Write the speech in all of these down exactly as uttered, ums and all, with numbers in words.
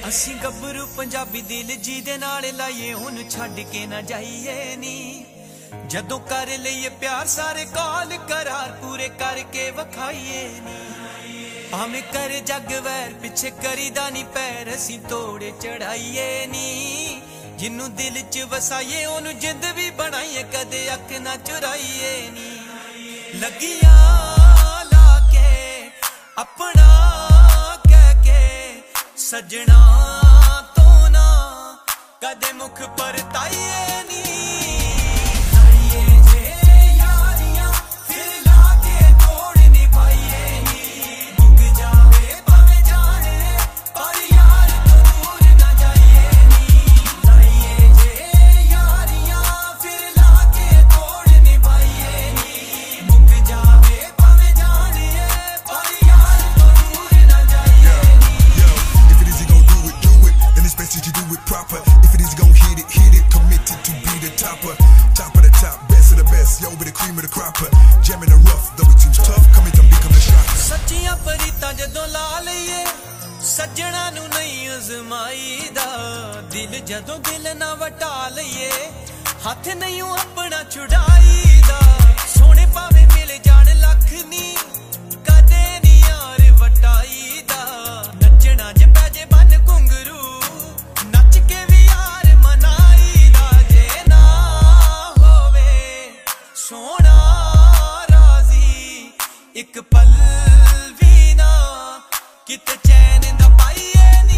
ਅਸੀਂ ਗੱਭਰੂ ਪੰਜਾਬੀ ਦਿਲ ਜੀ ਦੇ ਨਾਲ ਲਾਈਏ ਉਹਨੂੰ ਛੱਡ ਕੇ ਨਾ ਜਾਈਏ ਨੀ ਜਦੋਂ ਕਰ ਲਈਏ ਪਿਆਰ ਸਾਰੇ ਕਾਲ करार पूरे करके वखाइए नी भावें कर जग वैर पिछे करीदा नी पैर असीं तोड़े चढ़ाइए नी जिन्नू दिल च वसाइए ओनू जिंद भी बनाइए कदे अख ना चुराइए नी लगियां लाके अपना कह के सजना तो ना कदे मुख पर ताइए नी सजना नू नहीं अजमाईदा दिल जदों दिल ना वटा लईए हाथ नहीं अपना छुड़ाईदा सोने पावे मिल जान लख नी कदे नी यार वटाईदा नचना ज पैजे बन घुंगरू नच के भी यार मनाईदा जे ना होवे सोना राजी एक पल भी ना किते चैन दा पाइए नी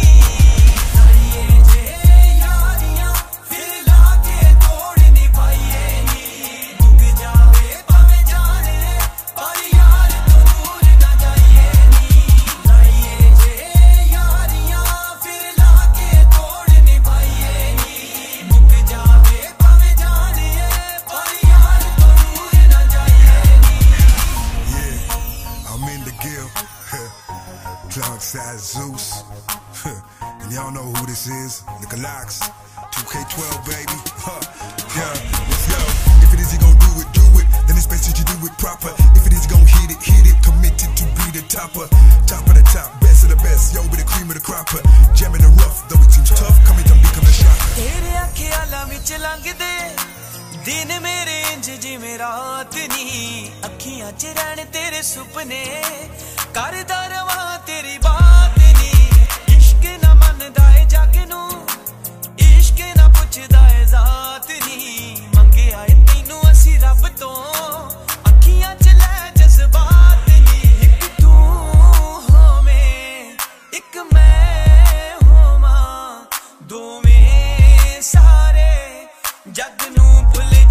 लाइए जे यारियां फिर लाके तोड़ निभाइए नी मुक जावे भावें जाने पर यार तो दूर ना जाइए नी लाइए जे यारियां फिर लाके तोड़ निभाइए नी मुक जावे भावें जाने पर यार तो दूर ना जाइए नी Yeah, Amrinder Gill. Cloud size Zeus, and y'all know who this is. Nicolaks, two K twelve baby. Huh. Yeah, yo. If it is he gon' do it, do it. Then it's best that you do it proper. If it is he gon' hit it, hit it. Committed to be the topper, top of the top, best of the best. Yo, with the cream of the cropper, jamming the rough. Though it seems tough, coming to become a shocker. तेरे अखियां विच लंघदे दिन मेरे इंज जिवें रात नी अखियां च रहण तेरे सुपने करदा रवां तेरी बात नी इश्क ना मनदा है जग नू इश्क ना पुछदा है जात नी मंगे आए तैनू असी रब तो अखियां च लै जज्बात नी एक तू होवें एक मैं होवां दोवें सारे जग नू भुल